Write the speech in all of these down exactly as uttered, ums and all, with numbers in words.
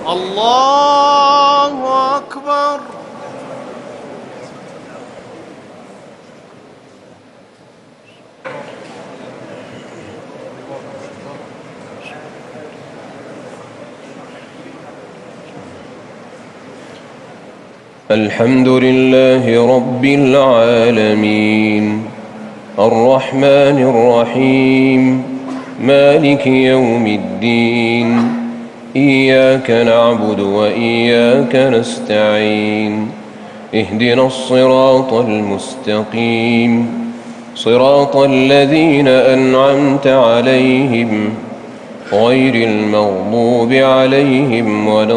الله أكبر. الحمد لله رب العالمين الرحمن الرحيم مالك يوم الدين إياك نعبد وإياك نستعين اهدنا الصراط المستقيم صراط الذين أنعمت عليهم غير المغضوب عليهم ولا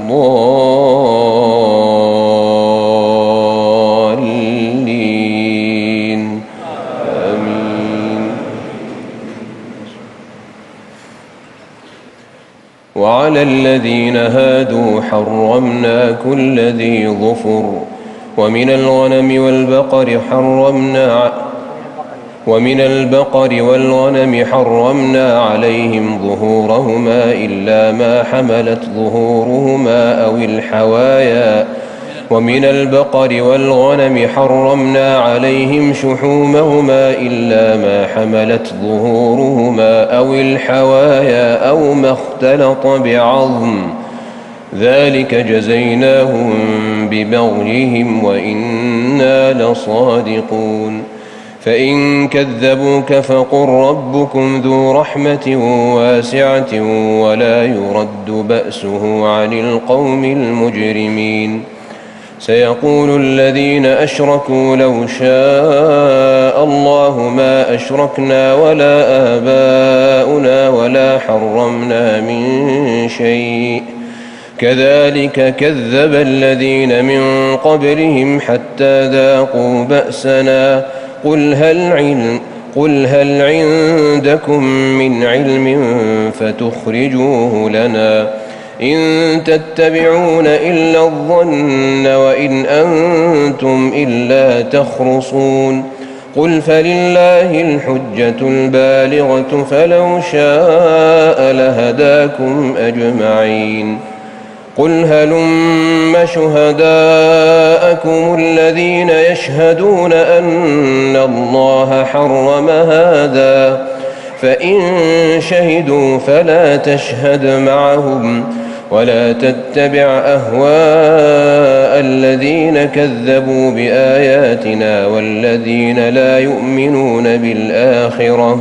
الضالين آمين. وعلى الذين هادوا حرمنا كل ذي ظفر ومن الغنم والبقر حرمنا ومن البقر والغنم حرمنا عليهم ظهورهما إلا ما حملت ظهورهما أو الحوايا ومن البقر والغنم حرمنا عليهم شحومهما إلا ما حملت ظهورهما أو الحوايا أو ما اختلط بعظم ذلك جزيناهم ببغيهم وإنا لصادقون. فإن كذبوك فقل ربكم ذو رحمة واسعة ولا يرد بأسه عن القوم المجرمين. سيقول الذين أشركوا لو شاء الله ما أشركنا ولا آباؤنا ولا حرمنا من شيء كذلك كذب الذين من قبلهم حتى ذاقوا بأسنا قل هل علم قل هل عندكم من علم فتخرجوه لنا إن تتبعون إلا الظن وإن أنتم إلا تخرصون قل فلله الحجة البالغة فلو شاء لهداكم أجمعين. قل هلم شهداءكم الذين يشهدون أن الله حرم هذا فإن شهدوا فلا تشهد معهم ولا تتبع أهواء الذين كذبوا بآياتنا والذين لا يؤمنون بالآخرة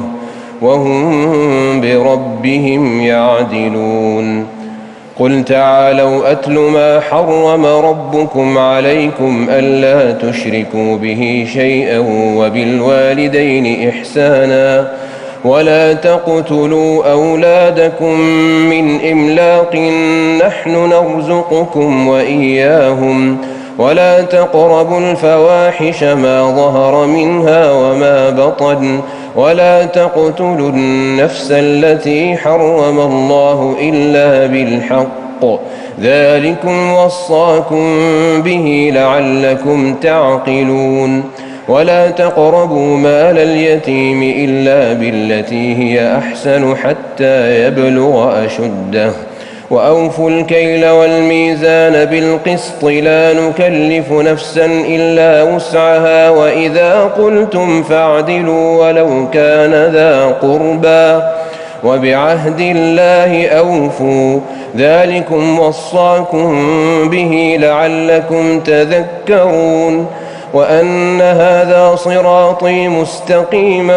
وهم بربهم يعدلون. قل تعالوا أتل ما حرم ربكم عليكم ألا تشركوا به شيئا وبالوالدين إحسانا ولا تقتلوا أولادكم من إملاق نحن نرزقكم وإياهم ولا تقربوا الفواحش ما ظهر منها وما بطن ولا تقتلوا النفس التي حرم الله إلا بالحق ذلكم وصاكم به لعلكم تعقلون. ولا تقربوا مال اليتيم إلا بالتي هي أحسن حتى يبلغ أشده وأوفوا الكيل والميزان بالقسط لا نكلف نفسا إلا وسعها وإذا قلتم فاعدلوا ولو كان ذا قربى وبعهد الله أوفوا ذلكم وصاكم به لعلكم تذكرون. وأن هذا صراطي مستقيما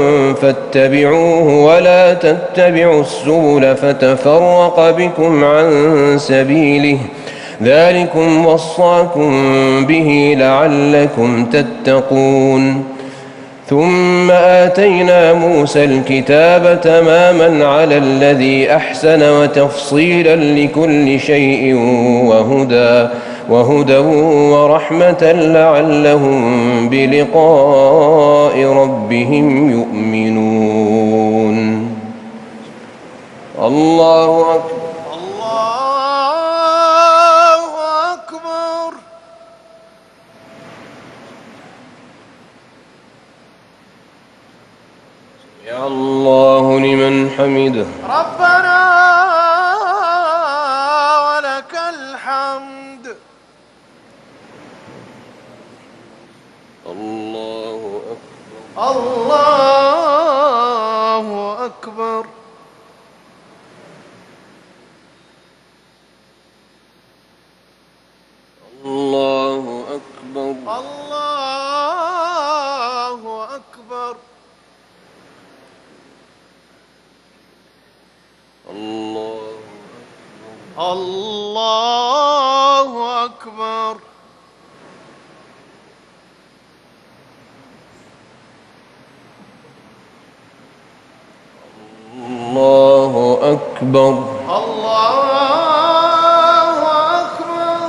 فاتبعوه ولا تتبعوا السبل فتفرق بكم عن سبيله ذلكم وصاكم به لعلكم تتقون. ثم آتينا موسى الكتاب تماما على الذي أحسن وتفصيلا لكل شيء وهدى وهدى ورحمة لعلهم بلقاء ربهم يؤمنون. الله أكبر. الله أكبر. يا الله لمن حمده. ربنا ولك لك الحمد. الله أكبر. الله أكبر. الله أكبر. الله أكبر. الله الله أكبر. الله أكبر. الله أكبر.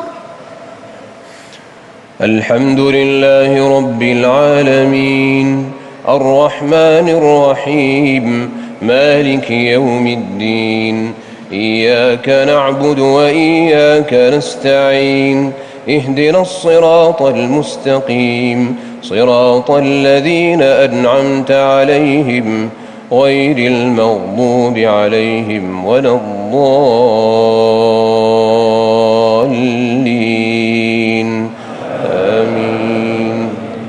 الحمد لله رب العالمين الرحمن الرحيم مالك يوم الدين إياك نعبد وإياك نستعين اهدنا الصراط المستقيم صراط الذين أنعمت عليهم غير المغضوب عليهم ولا الضالين آمين.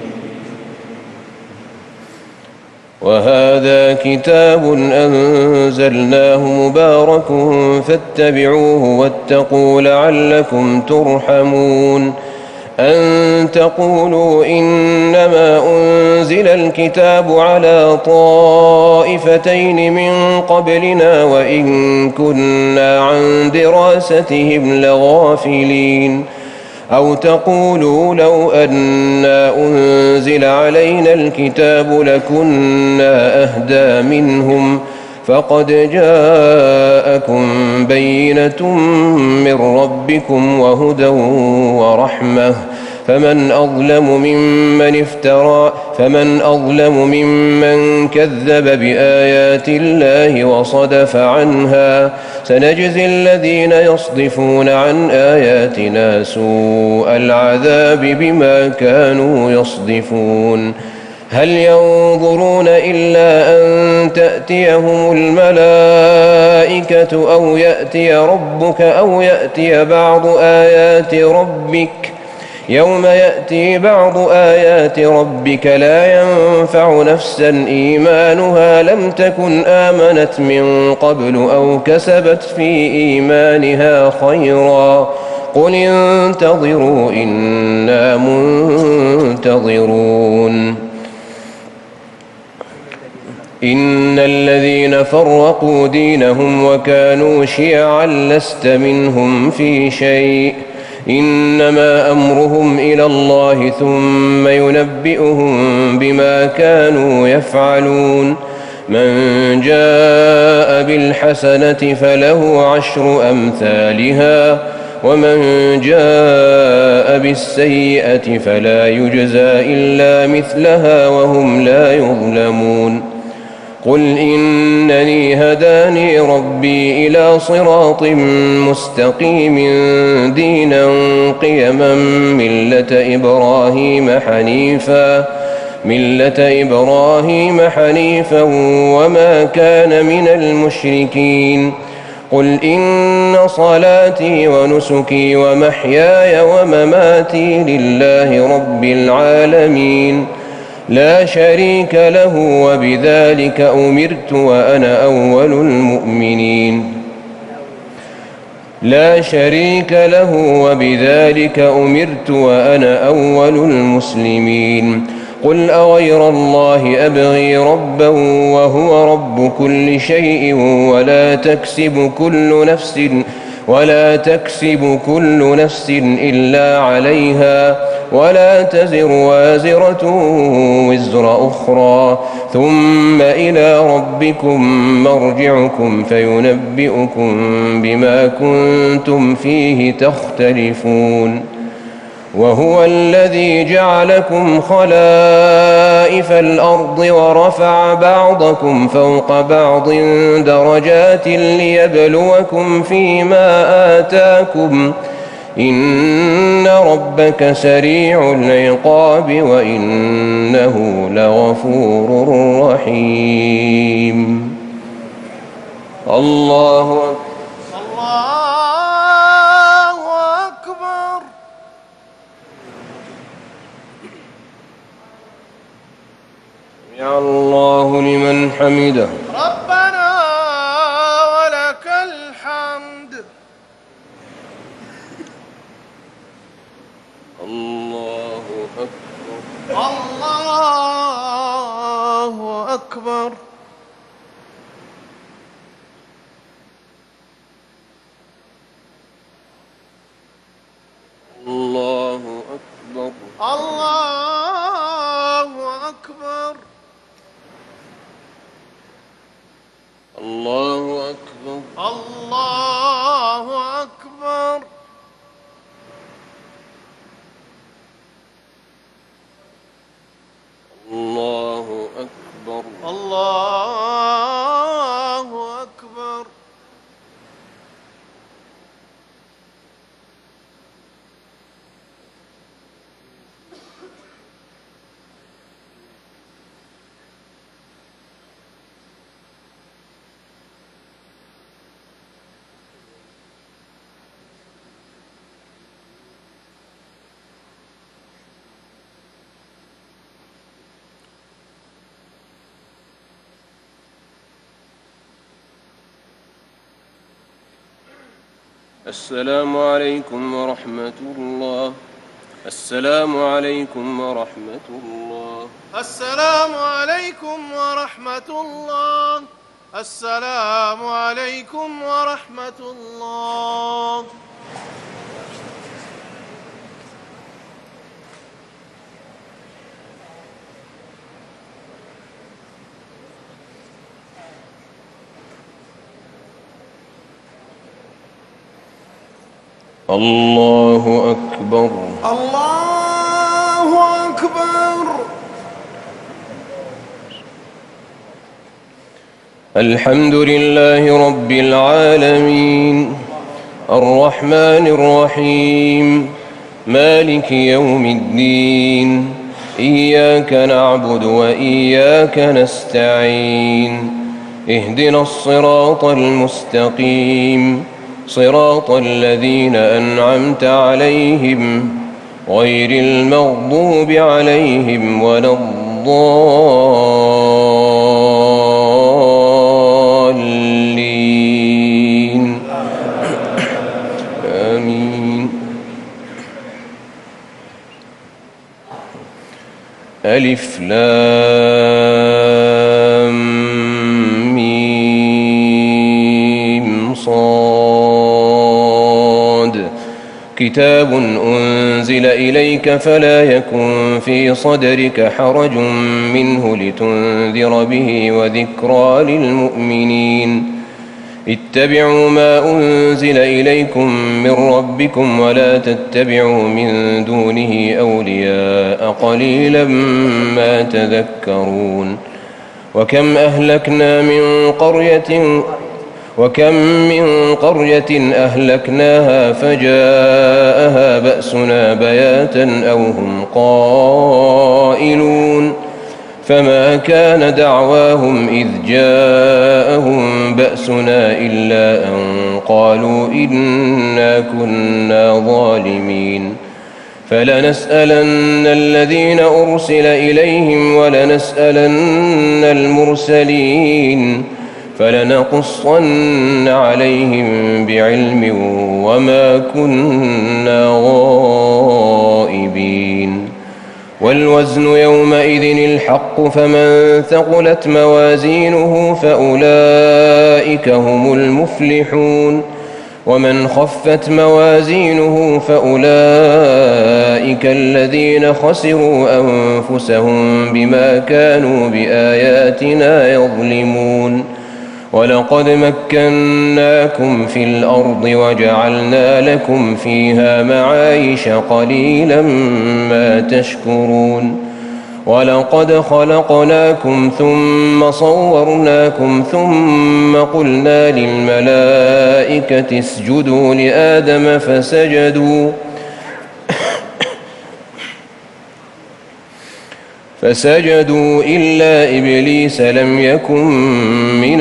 وهذا كتاب أنزلناه مبارك فاتبعوه واتقوا لعلكم ترحمون. أن تقولوا إنما أنزل الكتاب على طائفتين من قبلنا وإن كنا عن دراستهم لغافلين. أو تقولوا لو أنا أنزل علينا الكتاب لكنا أهدى منهم فقد جاءكم بينة من ربكم وهدى ورحمة فمن أظلم ممن افترى فمن أظلم ممن كذب بآيات الله وصدف عنها. سنجزي الذين يصدفون عن آياتنا سوء العذاب بما كانوا يصدفون. هل ينظرون إلا أن تأتيهم الملائكة أو يأتي ربك أو يأتي بعض آيات ربك يوم يأتي بعض آيات ربك لا ينفع نفسا إيمانها لم تكن آمنت من قبل أو كسبت في إيمانها خيرا قل انتظروا إنا منتظرون. إن الذين فرقوا دينهم وكانوا شيعا لست منهم في شيء إنما أمرهم إلى الله ثم ينبئهم بما كانوا يفعلون. من جاء بالحسنة فله عشر أمثالها ومن جاء بالسيئة فلا يجزى إلا مثلها وهم لا يظلمون. قل إنني هداني ربي إلى صراط مستقيم دينا قيما ملة إبراهيم حنيفا ملة إبراهيم حنيفا وما كان من المشركين. قل إن صلاتي ونسكي ومحياي ومماتي لله رب العالمين لا شريك له وبذلك أمرت وأنا أول المؤمنين لا شريك له وبذلك أمرت وأنا أول المسلمين. قل أغير الله أبغي ربا وهو رب كل شيء ولا تكسب كل نفس ولا تكسب كل نفس إلا عليها ولا تزر وازرة وزر أخرى ثم إلى ربكم مرجعكم فينبئكم بما كنتم فيه تختلفون. وهو الذي جعلكم خلائف الأرض ورفع بعضكم فوق بعض درجات ليبلوكم فيما آتاكم إن ربك سريع العقاب وإنه لغفور رحيم. الله الله سمع الله لمن حمده. ربنا ولك الحمد. الله أكبر. الله أكبر. الله أكبر. الله أكبر. الله أكبر. الله أكبر. الله أكبر. الله أكبر. السلام عليكم ورحمة الله. السلام عليكم ورحمة الله. السلام عليكم ورحمة الله. السلام عليكم ورحمة الله. الله أكبر. الله أكبر. الحمد لله رب العالمين الرحمن الرحيم مالك يوم الدين إياك نعبد وإياك نستعين اهدنا الصراط المستقيم صراط الذين أنعمت عليهم غير المغضوب عليهم ولا الضالين آمين. ألف لام ميم صاد كتاب أنزل إليك فلا يكن في صدرك حرج منه لتنذر به وذكرى للمؤمنين. اتبعوا ما أنزل إليكم من ربكم ولا تتبعوا من دونه أولياء قليلا ما تذكرون. وكم أهلكنا من قرية وكم من قرية أهلكناها فجاءها بأسنا بياتا أو هم قائلون فما كان دعواهم إذ جاءهم بأسنا إلا أن قالوا إنا كنا ظالمين. فلنسألن الذين أرسل إليهم ولنسألن المرسلين فلنقصن عليهم بعلم وما كنا غائبين. والوزن يومئذ الحق فمن ثقلت موازينه فأولئك هم المفلحون ومن خفت موازينه فأولئك الذين خسروا أنفسهم بما كانوا بآياتنا يظلمون. ولقد مكناكم في الأرض وجعلنا لكم فيها معايش قليلا ما تشكرون. ولقد خلقناكم ثم صورناكم ثم قلنا للملائكة اسجدوا لآدم فسجدوا فسجدوا إلا إبليس لم يكن من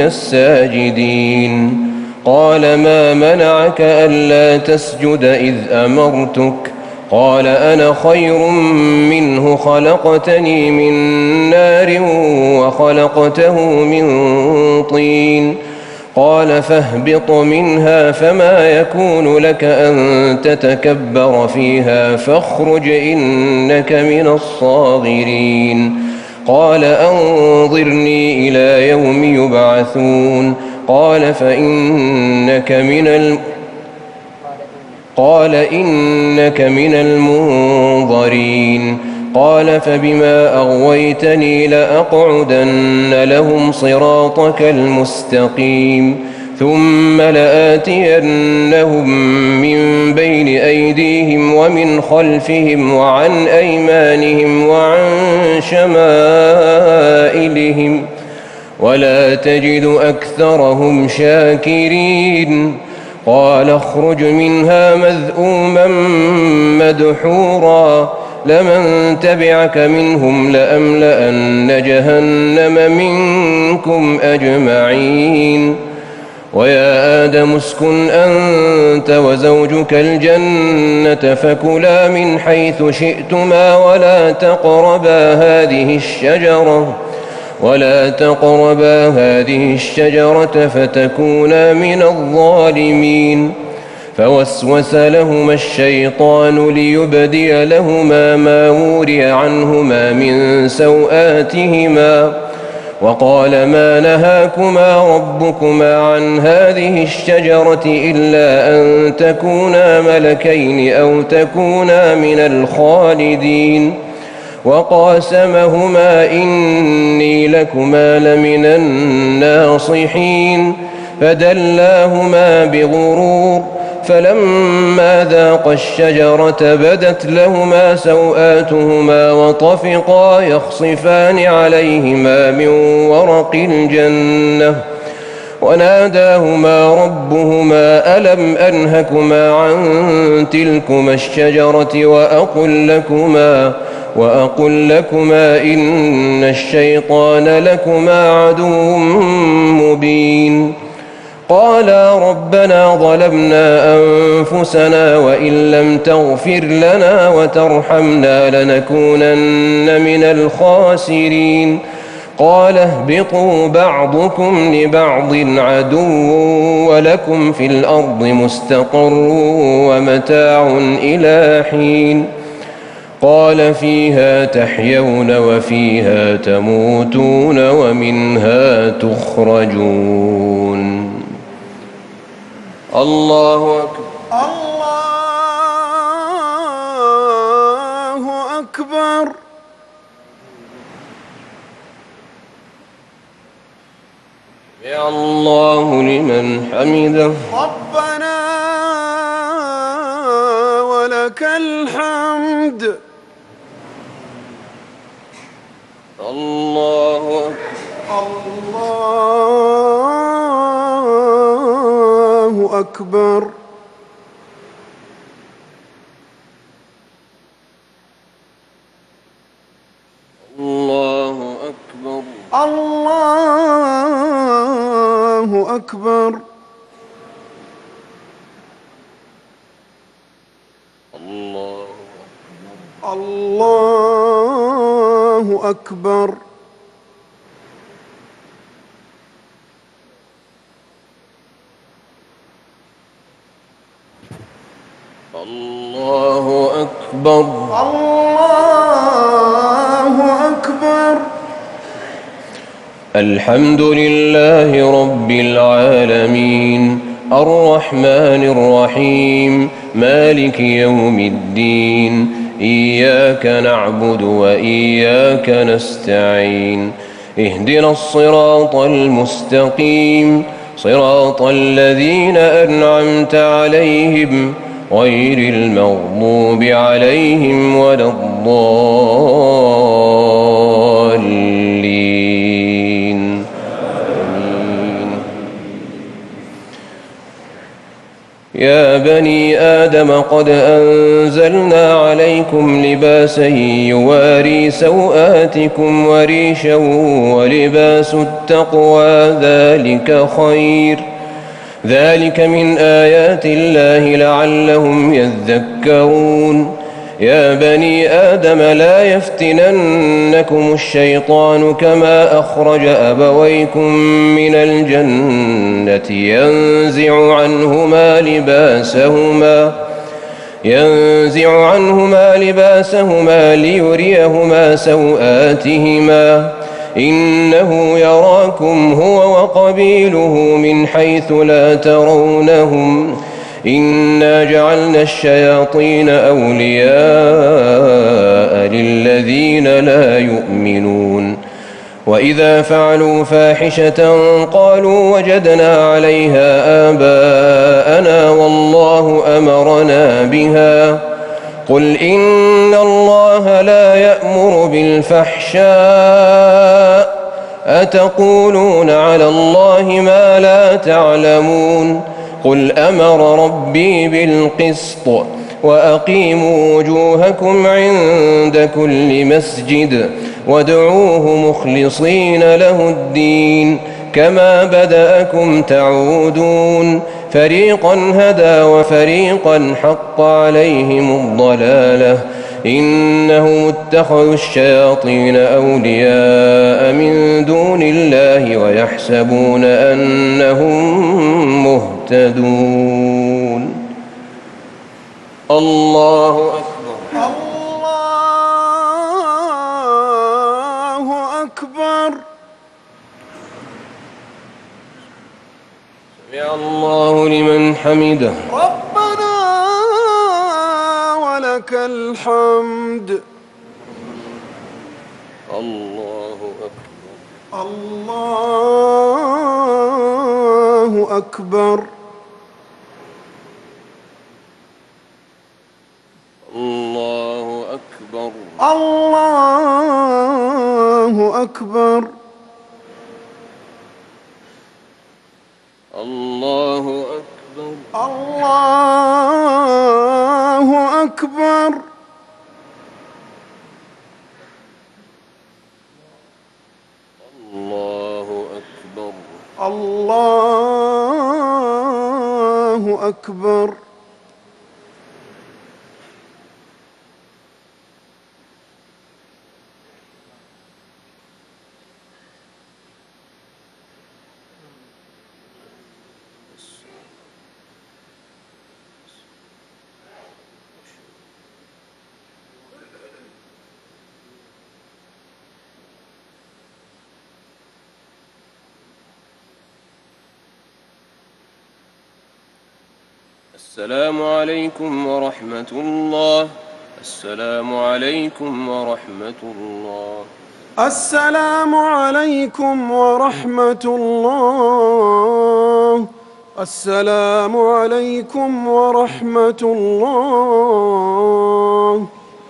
الساجدين. قال ما منعك ألا تسجد إذ أمرتك قال أنا خير منه خلقتني من نار وخلقته من طين قال فاهبط منها فما يكون لك أن تتكبر فيها فاخرج إنك من الصاغرين قال أنظرني إلى يوم يبعثون قال فإنك من الم قال إنك من المنظرين قال فبما أغويتني لأقعدن لهم صراطك المستقيم ثم لآتينهم من بين أيديهم ومن خلفهم وعن أيمانهم وعن شمائلهم ولا تجد أكثرهم شاكرين قال اخرج منها مذءوما مدحورا لمن تبعك منهم لأملأن جهنم منكم أجمعين ويا آدم اسكن أنت وزوجك الجنة فكلا من حيث شئتما ولا تقربا هذه الشجرة ولا تقربا هذه الشجرة فتكونا من الظالمين فوسوس لهما الشيطان ليبدي لهما ما وري عنهما من سوآتهما وقال ما نهاكما ربكما عن هذه الشجرة إلا أن تكونا ملكين أو تكونا من الخالدين وقاسمهما إني لكما لمن الناصحين فدلاهما بغرور فلما ذاقا الشجرة بدت لهما سوآتهما وطفقا يخصفان عليهما من ورق الجنة وناداهما ربهما ألم أنهكما عن تلكما الشجرة وأقل لكما وأقل لكما إن الشيطان لكما عدو مبين قالا ربنا ظلمنا أنفسنا وإن لم تغفر لنا وترحمنا لنكونن من الخاسرين قال اهبطوا بعضكم لبعض عدو ولكم في الأرض مستقر ومتاع إلى حين قال فيها تحيون وفيها تموتون ومنها تخرجون الله أكبر الله أكبر يا الله لمن حمده ربنا ولك الحمد الله الله أكبر الله أكبر الله أكبر الله الله أكبر الله أكبر الله أكبر الحمد لله رب العالمين الرحمن الرحيم مالك يوم الدين إياك نعبد وإياك نستعين اهدنا الصراط المستقيم صراط الذين أنعمت عليهم غير المغضوب عليهم ولا الضالين آمين. يا بني آدم قد أنزلنا عليكم لباسا يواري سوآتكم وريشا ولباس التقوى ذلك خير ذلك من آيات الله لعلهم يذكرون يا بني آدم لا يفتننكم الشيطان كما أخرج أبويكم من الجنة ينزع عنهما لباسهما ينزع عنهما لباسهما ليريهما سوآتهما إنه يراكم هو وقبيله من حيث لا ترونهم إنا جعلنا الشياطين أولياء للذين لا يؤمنون وإذا فعلوا فاحشة قالوا وجدنا عليها آباءنا والله أمرنا بها قل إن الله لا يأمر بالفحشاء أتقولون على الله ما لا تعلمون قل أمر ربي بالقسط وأقيموا وجوهكم عند كل مسجد وادعوه مخلصين له الدين كما بدأكم تعودون فريقا هدى وفريقا حق عليهم الضلالة إنهم اتخذوا الشياطين أولياء من دون الله ويحسبون أنهم مهتدون الله أكبر الله أكبر سمع الله لمن حمده ربنا ولك الحمد الله أكبر الله أكبر الله أكبر الله أكبر الله أكبر الله أكبر الله أكبر الله أكبر السلام عليكم ورحمة الله السلام عليكم ورحمة الله السلام عليكم ورحمة الله السلام عليكم ورحمة الله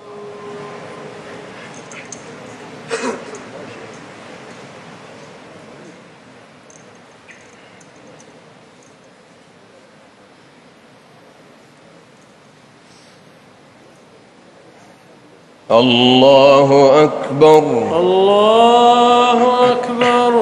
الله أكبر الله أكبر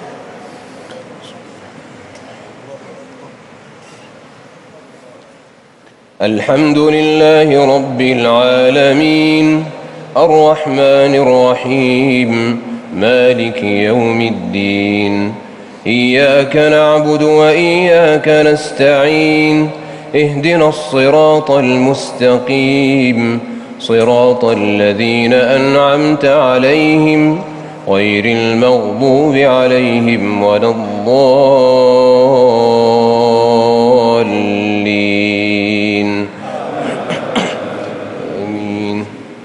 الحمد لله رب العالمين الرحمن الرحيم مالك يوم الدين إياك نعبد وإياك نستعين اهدنا الصراط المستقيم صراط الذين أنعمت عليهم غير المغضوب عليهم ولا الضالين آمين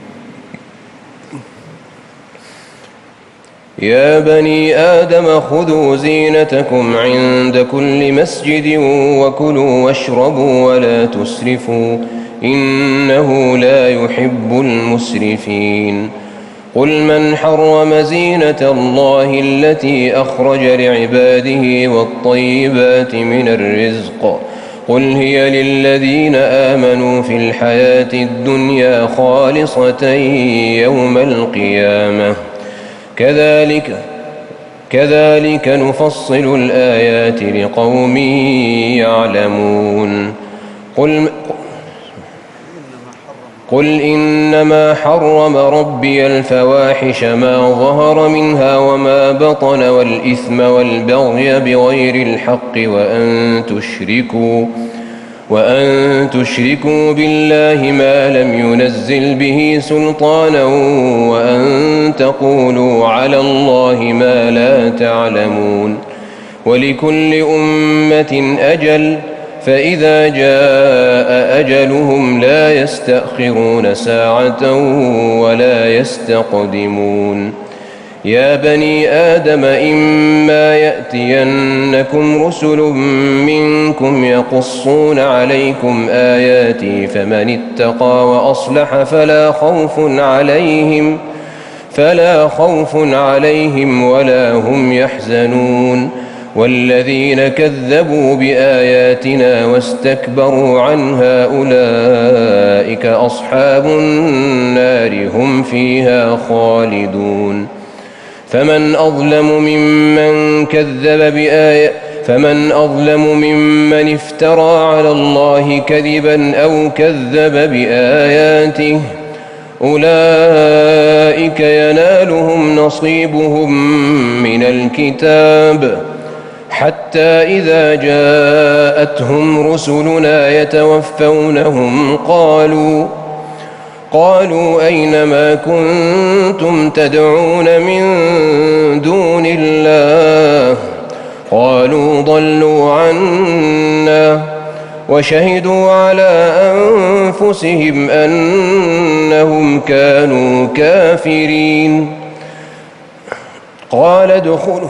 يا بني آدم خذوا زينتكم عند كل مسجد وكلوا واشربوا ولا تسرفوا إنه لا يحب المسرفين قل من حرم زينة الله التي أخرج لعباده والطيبات من الرزق قل هي للذين آمنوا في الحياة الدنيا خالصة يوم القيامة كذلك كذلك نفصل الآيات لقوم يعلمون قل قل إنما حرم ربي الفواحش ما ظهر منها وما بطن والإثم والبغي بغير الحق وأن تشركوا وأن تشركوا بالله ما لم ينزل به سلطانا وأن تقولوا على الله ما لا تعلمون ولكل أمة أجل فإذا جاء أجلهم لا يستأخرون ساعة ولا يستقدمون يا بني آدم إما يأتينكم رسل منكم يقصون عليكم آياتي فمن اتقى وأصلح فلا خوف عليهم فلا خوف عليهم ولا هم يحزنون والذين كذبوا بآياتنا واستكبروا عنها أولئك أصحاب النار هم فيها خالدون فمن أظلم ممن كذب بآيات فمن أظلم ممن افترى على الله كذبا أو كذب بآياته أولئك ينالهم نصيبهم من الكتاب حتى إذا جاءتهم رسلنا يتوفونهم قالوا قالوا أين ما كنتم تدعون من دون الله قالوا ضلوا عنا وشهدوا على أنفسهم أنهم كانوا كافرين قال ادخلوا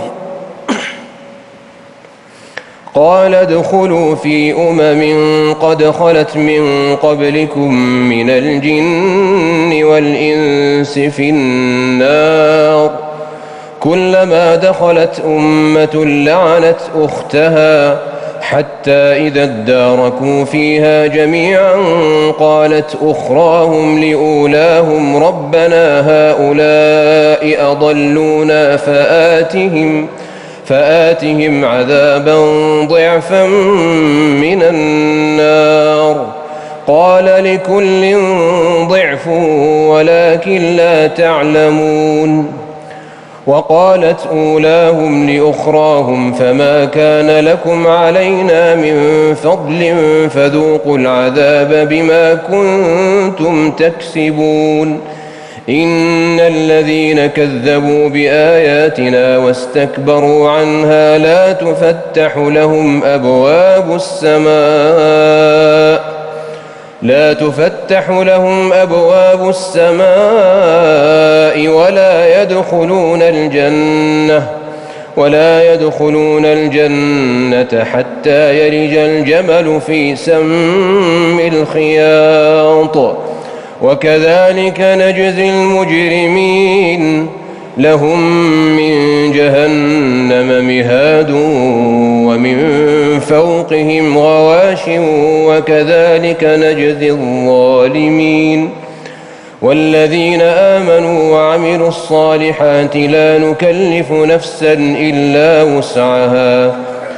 قال ادخلوا في أمم قد خلت من قبلكم من الجن والإنس في النار كلما دخلت أمة لعنت أختها حتى إذا اداركوا فيها جميعا قالت أخراهم لأولاهم ربنا هؤلاء أضلونا فآتهم فآتهم عذابا ضعفا من النار قال لكل ضعف ولكن لا تعلمون وقالت أولاهم لأخراهم فما كان لكم علينا من فضل فذوقوا العذاب بما كنتم تكسبون إن الذين كذبوا بآياتنا واستكبروا عنها لا تفتح لهم أبواب السماء لا تفتح لهم أبواب السماء ولا يدخلون الجنة ولا يدخلون الجنة حتى يلج الجمل في سم الخياط وكذلك نجزي المجرمين لهم من جهنم مهاد ومن فوقهم غواش وكذلك نجزي الظالمين والذين آمنوا وعملوا الصالحات لا نكلف نفسا إلا وسعها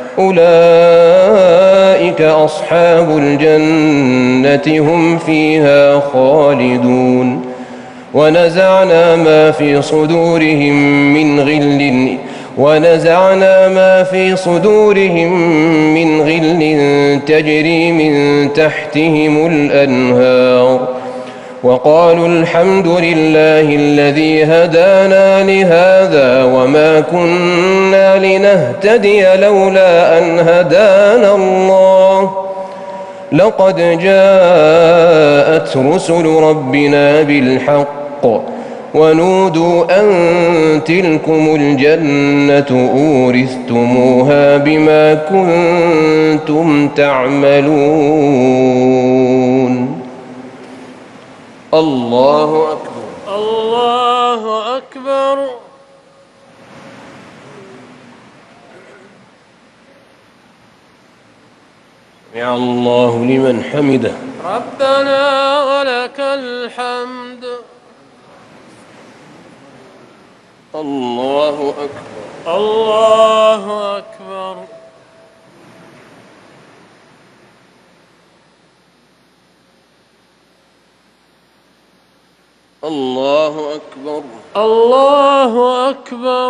أولئك أصحاب الجنة هم فيها خالدون ونزعنا ما في صدورهم من غل ونزعنا ما في صدورهم من غل تجري من تحتهم الأنهار وقالوا الحمد لله الذي هدانا لهذا وما كنا لنهتدي لولا أن هدانا الله لقد جاءت رسل ربنا بالحق ونودوا أن تلكم الجنة أورثتموها بما كنتم تعملون الله أكبر الله أكبر سمع الله لمن حمده ربنا ولك الحمد الله أكبر الله أكبر الله أكبر. الله أكبر.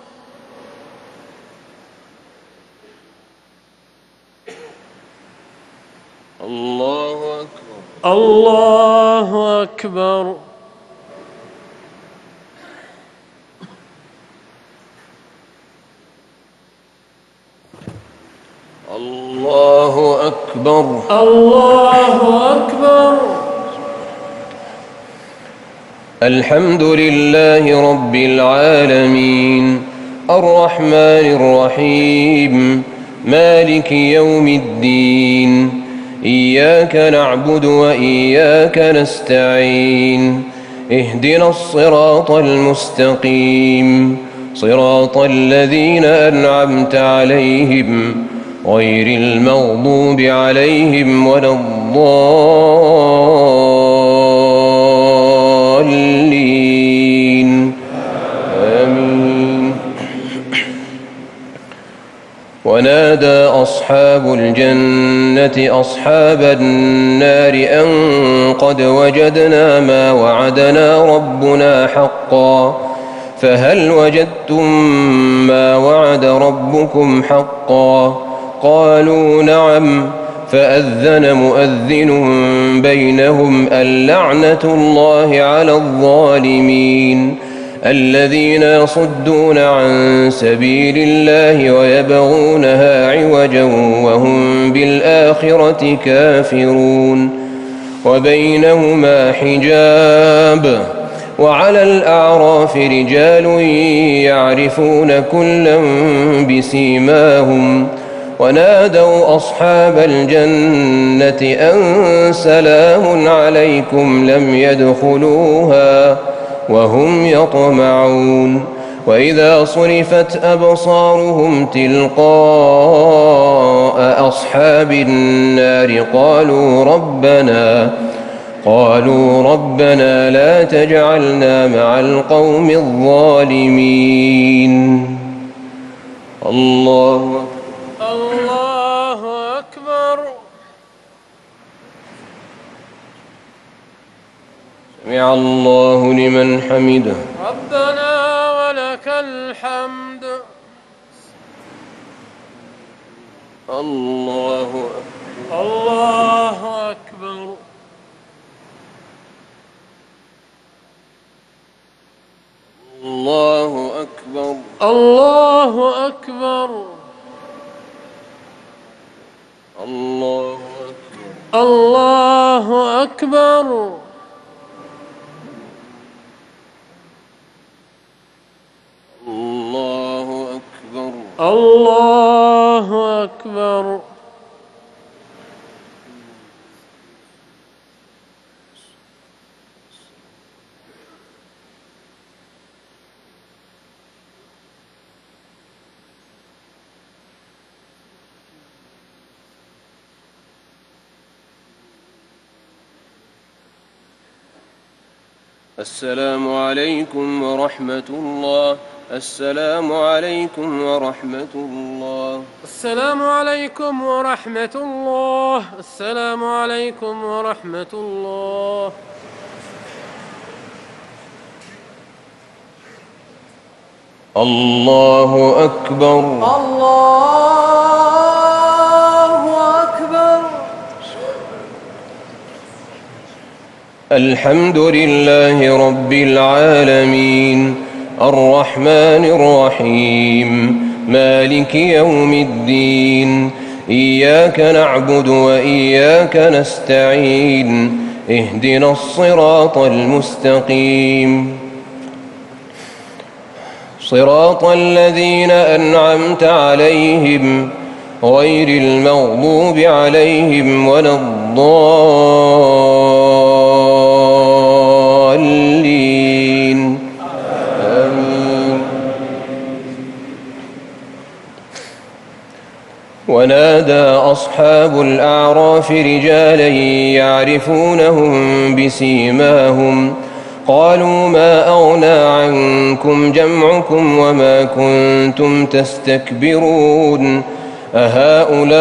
الله أكبر. الله أكبر. الله أكبر. الله أكبر. الحمد لله رب العالمين الرحمن الرحيم مالك يوم الدين إياك نعبد وإياك نستعين اهدنا الصراط المستقيم صراط الذين أنعمت عليهم غير المغضوب عليهم ولا الضالين آمين. ونادى أصحاب الجنة أصحاب النار أن قد وجدنا ما وعدنا ربنا حقا فهل وجدتم ما وعد ربكم حقا قالوا نعم فأذن مؤذن بينهم اللعنة الله على الظالمين الذين يصدون عن سبيل الله ويبغونها عوجا وهم بالآخرة كافرون وبينهما حجاب وعلى الأعراف رجال يعرفون كلا بسيماهم ونادوا أصحاب الجنة أن سلام عليكم لم يدخلوها وهم يطمعون وإذا صرفت أبصارهم تلقاء أصحاب النار قالوا ربنا قالوا ربنا لا تجعلنا مع القوم الظالمين. الله الله أكبر. سمع الله لمن حمده. ربنا ولك الحمد. الله أكبر. الله أكبر. الله أكبر. الله أكبر. الله أكبر. الله أكبر. الله أكبر. الله أكبر. السلام عليكم ورحمة الله. السلام عليكم ورحمة الله. السلام عليكم ورحمة الله. السلام عليكم ورحمة الله. الله أكبر. الله أكبر. الحمد لله رب العالمين الرحمن الرحيم مالك يوم الدين إياك نعبد وإياك نستعين اهدنا الصراط المستقيم صراط الذين أنعمت عليهم غير المغضوب عليهم ولا الضالين آمين. ونادى أصحاب الأعراف رجالا يعرفونهم بسيماهم قالوا ما أغنى عنكم جمعكم وما كنتم تستكبرون أهؤلاء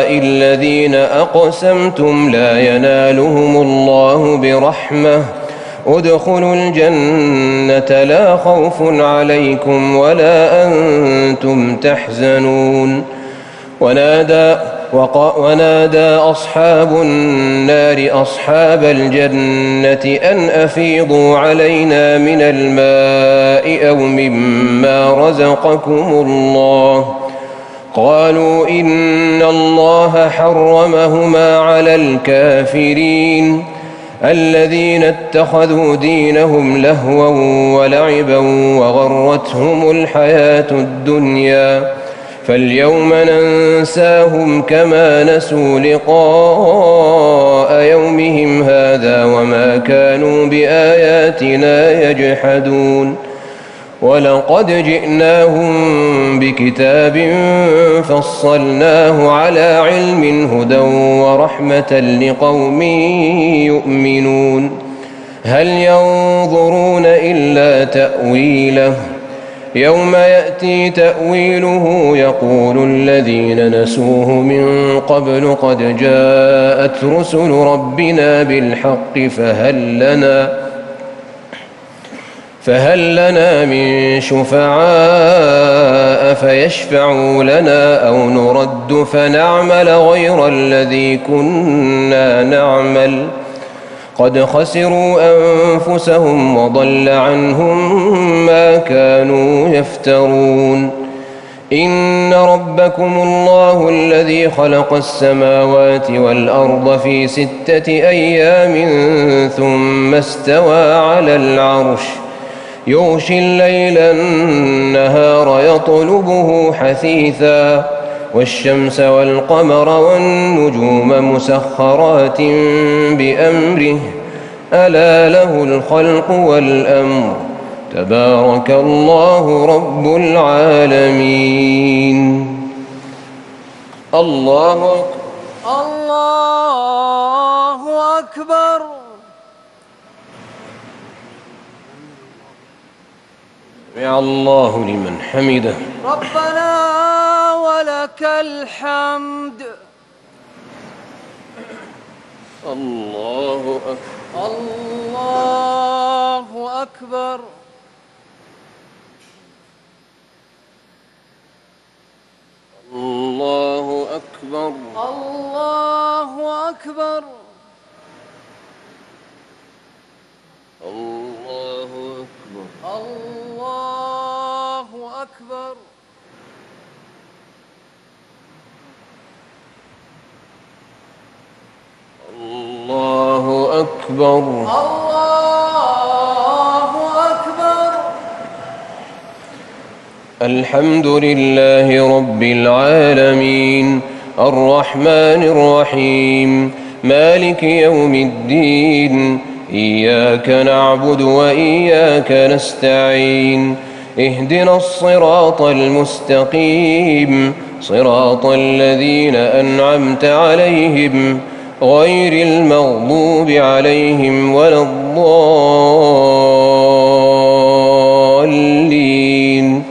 الذين أقسمتم لا ينالهم الله برحمة ادخلوا الجنة لا خوف عليكم ولا أنتم تحزنون. ونادى, ونادى أصحاب النار أصحاب الجنة أن أفيضوا علينا من الماء أو مما رزقكم الله. قالوا إن الله حرمهما على الكافرين الذين اتخذوا دينهم لهوا ولعبا وغرتهم الحياة الدنيا فاليوم ننساهم كما نسوا لقاء يومهم هذا وما كانوا بآياتنا يجحدون. ولقد جئناهم بكتاب فصلناه على علم هدى ورحمة لقوم يؤمنون. هل ينظرون إلا تأويله يوم يأتي تأويله يقول الذين نسوه من قبل قد جاءت رسل ربنا بالحق فهل لنا فهل لنا من شفعاء فيشفعوا لنا أو نرد فنعمل غير الذي كنا نعمل قد خسروا أنفسهم وضل عنهم ما كانوا يفترون. إن ربكم الله الذي خلق السماوات والأرض في ستة أيام ثم استوى على العرش يغشي الليل النهار يطلبه حثيثا والشمس والقمر والنجوم مسخرات بأمره ألا له الخلق والأمر تبارك الله رب العالمين. الله الله أكبر. سمع الله لمن حمده. ربنا ولك الحمد. الله أكبر. الله أكبر. الله أكبر. الله أكبر. الله أكبر. الله أكبر. الله أكبر. الله أكبر. الحمد لله رب العالمين الرحمن الرحيم مالك يوم الدين إياك نعبد وإياك نستعين اهدنا الصراط المستقيم صراط الذين أنعمت عليهم غير المغضوب عليهم ولا الضالين.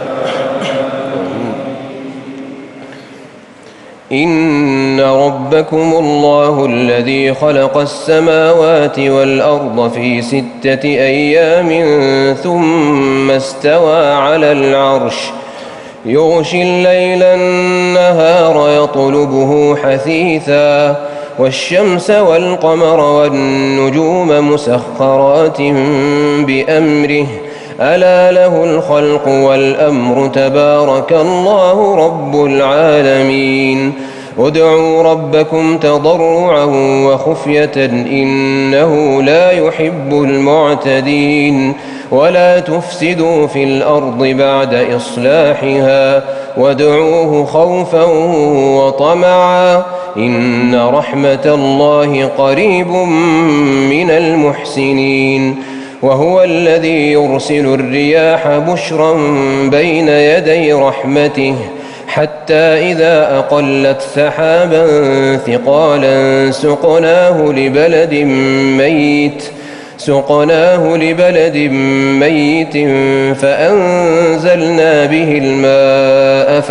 إن ربكم الله الذي خلق السماوات والأرض في ستة أيام ثم استوى على العرش يغشي الليل النهار يطلبه حثيثا والشمس والقمر والنجوم مسخرات بأمره ألا له الخلق والأمر تبارك الله رب العالمين. ادعوا ربكم تضرعا وخفية إنه لا يحب المعتدين ولا تفسدوا في الأرض بعد إصلاحها وادعوه خوفا وطمعا إن رحمة الله قريب من المحسنين. وهو الذي يرسل الرياح بشرا بين يدي رحمته حتى إذا أقلت سحابا ثقالا سقناه لبلد ميت سقناه لبلد ميت فأنزلنا به الماء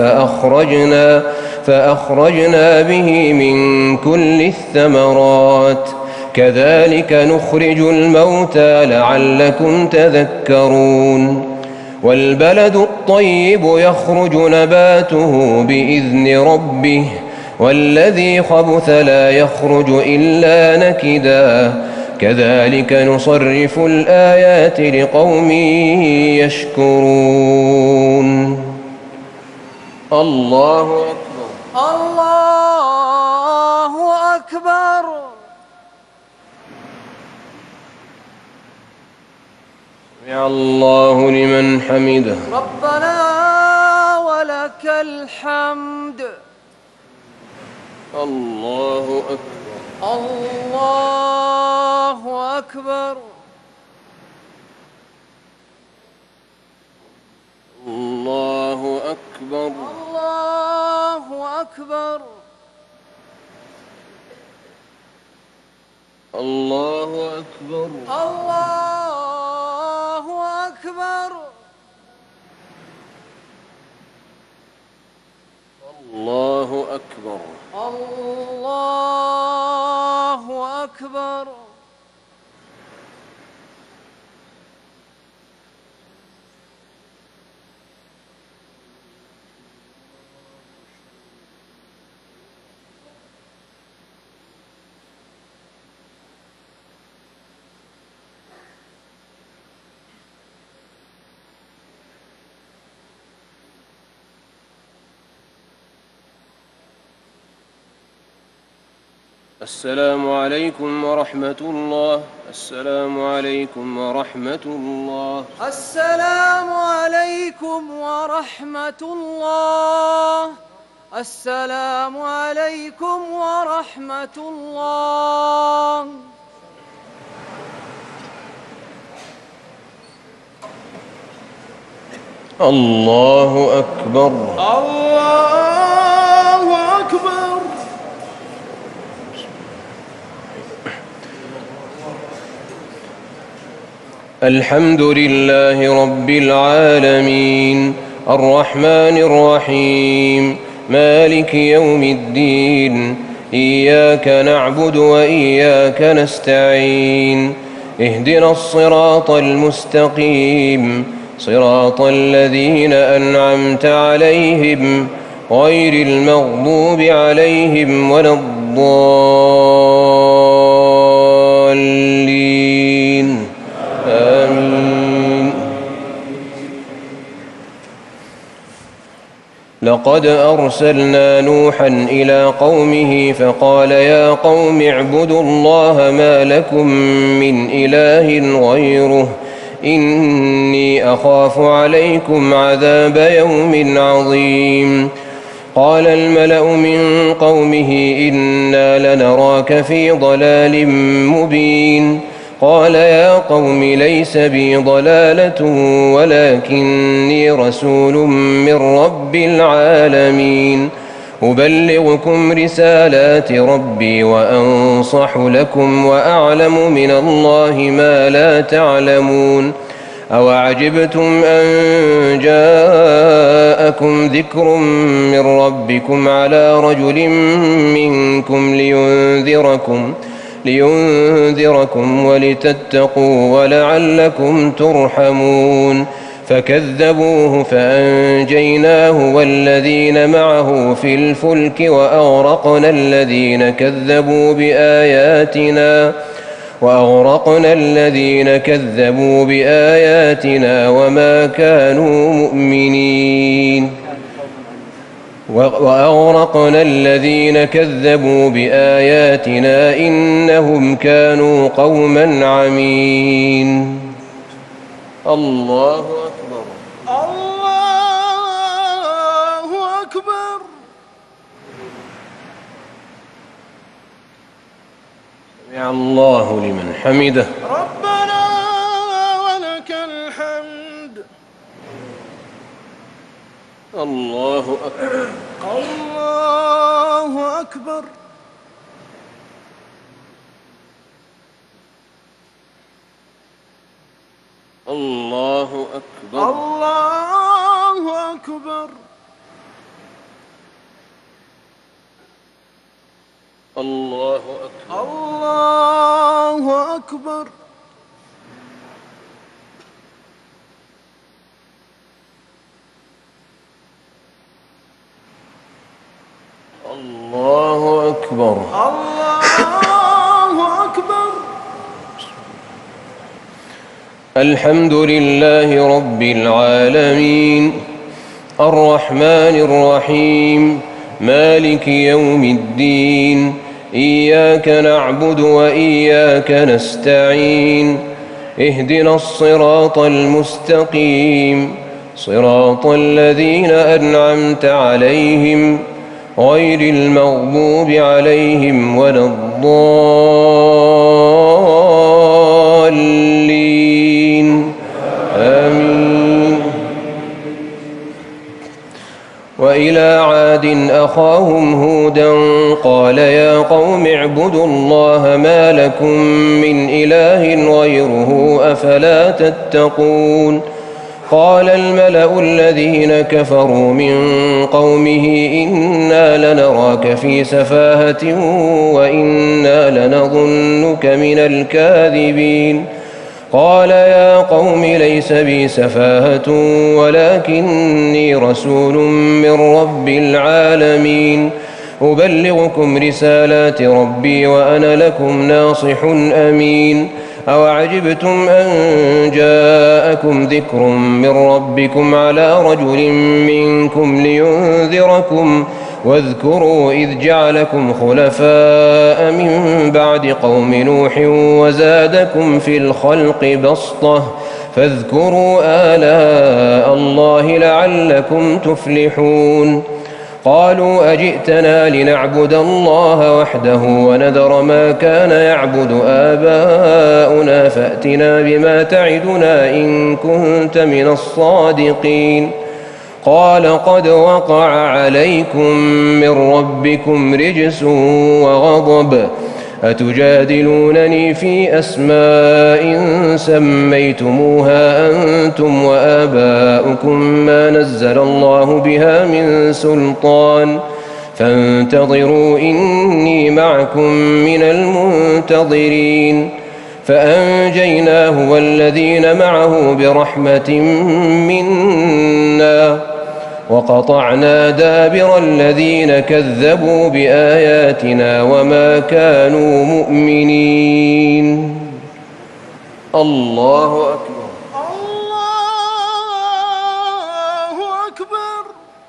فأخرجنا فأخرجنا به من كل الثمرات كذلك نخرج الموتى لعلكم تذكرون والبلد الطيب يخرج نباته بإذن ربه والذي خبث لا يخرج إلا نكدا كذلك نصرف الآيات لقوم يشكرون. الله أكبر. الله أكبر. سمع الله لمن حمده. ربنا ولك الحمد. الله أكبر. الله أكبر. الله أكبر. الله أكبر. الله أكبر. الله أكبر. الله أكبر. الله أكبر. السلام عليكم ورحمة الله. السلام عليكم ورحمة الله. السلام عليكم ورحمة الله. السلام عليكم ورحمة الله. الله أكبر. الله أكبر. الحمد لله رب العالمين الرحمن الرحيم مالك يوم الدين إياك نعبد وإياك نستعين اهدنا الصراط المستقيم صراط الذين أنعمت عليهم غير المغضوب عليهم ولا الضالين آمين. لقد أرسلنا نوحا إلى قومه فقال يا قوم اعبدوا الله ما لكم من إله غيره إني أخاف عليكم عذاب يوم عظيم. قال الملأ من قومه إنا لنراك في ضلال مبين. قال يا قوم ليس بي ضلالة ولكني رسول من رب العالمين أبلغكم رسالات ربي وأنصح لكم وأعلم من الله ما لا تعلمون. أوعجبتم أن جاءكم ذكر من ربكم على رجل منكم لينذركم لينذركم ولتتقوا ولعلكم ترحمون. فكذبوه فأنجيناه والذين معه في الفلك وأغرقنا الذين كذبوا بآياتنا وأغرقنا الذين كذبوا بآياتنا وما كانوا مؤمنين وأغرقنا الذين كذبوا بآياتنا إنهم كانوا قوما عمين. الله أكبر. الله أكبر. سمع الله لمن حمده. ربنا ولك الحمد. الله أكبر. الله أكبر. الله أكبر. الله أكبر. الله أكبر. الله أكبر. الله أكبر. الله أكبر. الحمد لله رب العالمين الرحمن الرحيم مالك يوم الدين إياك نعبد وإياك نستعين اهدنا الصراط المستقيم صراط الذين أنعمت عليهم غير المغضوب عليهم ولا الضالين آمين. وإلى عاد أخاهم هودا قال يا قوم اعبدوا الله ما لكم من إله غيره أفلا تتقون. قال الملأ الذين كفروا من قومه إنا لنراك في سفاهة وإنا لنظنك من الكاذبين. قال يا قوم ليس بي سفاهة ولكني رسول من رب العالمين أبلغكم رسالات ربي وأنا لكم ناصح أمين. أوعجبتم أن جاءكم ذكر من ربكم على رجل منكم لينذركم واذكروا إذ جعلكم خلفاء من بعد قوم نوح وزادكم في الخلق بسطة فاذكروا آلاء الله لعلكم تفلحون. قالوا أجئتنا لنعبد الله وحده ونذر ما كان يعبد آباؤنا فأتنا بما تعدنا إن كنت من الصادقين. قال قد وقع عليكم من ربكم رجس وغضب أتجادلونني في أسماء سميتموها أنتم وآباؤكم ما نزل الله بها من سلطان فانتظروا إني معكم من المنتظرين. فأنجيناه والذين معه برحمة منا وقطعنا دابر الذين كذبوا بآياتنا وما كانوا مؤمنين. الله أكبر. الله أكبر.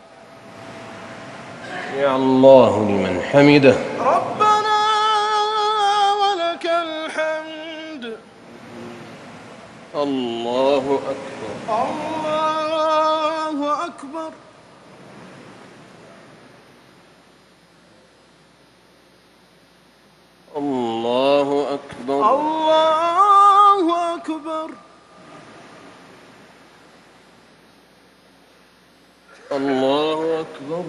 يا الله لمن حمده. ربنا ولك الحمد. الله أكبر. الله أكبر. الله أكبر. الله أكبر. الله أكبر.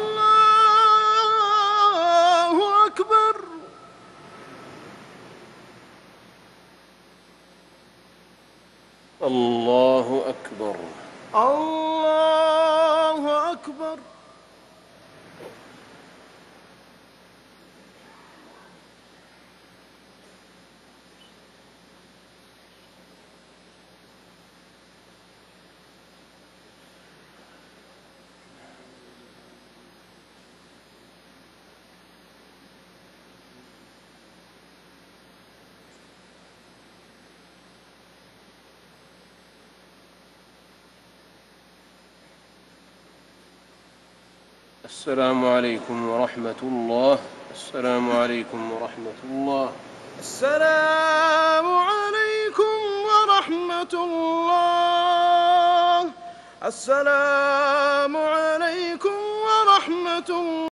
الله أكبر. الله أكبر. الله أكبر. السلام عليكم ورحمة الله. السلام عليكم ورحمة الله. السلام عليكم ورحمة الله. السلام عليكم ورحمة الله.